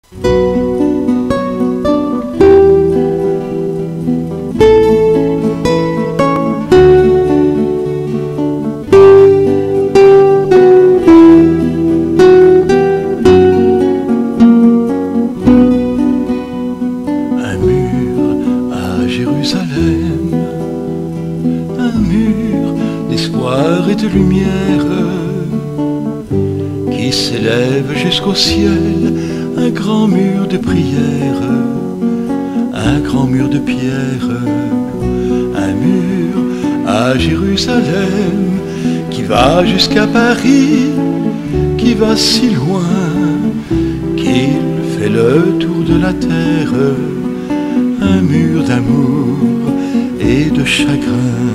Jérusalem, un mur d'espoir et de lumière qui s'élève jusqu'au ciel, un grand mur de prière, un grand mur de pierre, un mur à Jérusalem qui va jusqu'à Paris, qui va si loin qu'il fait le tour de la terre. Un mur d'amour et de chagrin.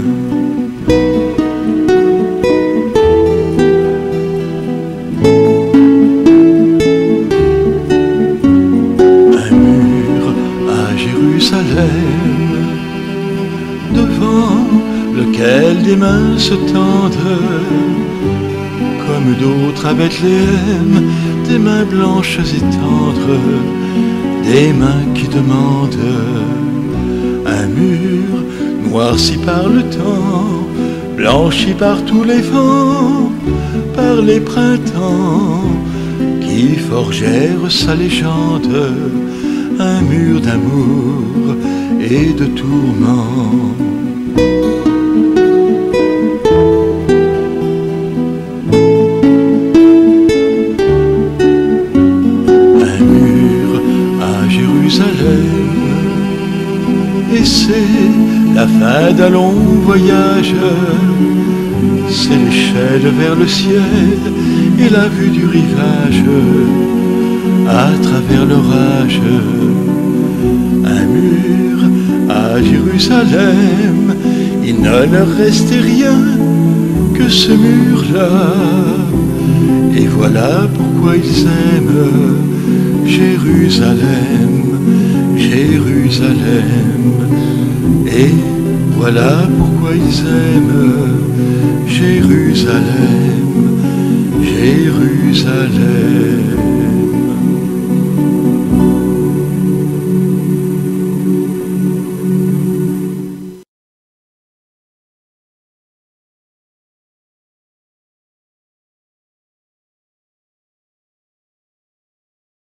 Un mur à Jérusalem, devant lequel des mains se tendent, comme d'autres à Bethléem, des mains blanches et tendres, des mains qui demandent. Un mur noirci par le temps, blanchi par tous les vents, par les printemps qui forgèrent sa légende. Un mur d'amour et de tourments. Et c'est la fin d'un long voyage, c'est l'échelle vers le ciel et la vue du rivage à travers l'orage. Un mur à Jérusalem, il ne leur restait rien que ce mur-là. Et voilà pourquoi ils aiment Jérusalem, Jérusalem. Et voilà pourquoi ils aiment Jérusalem, Jérusalem.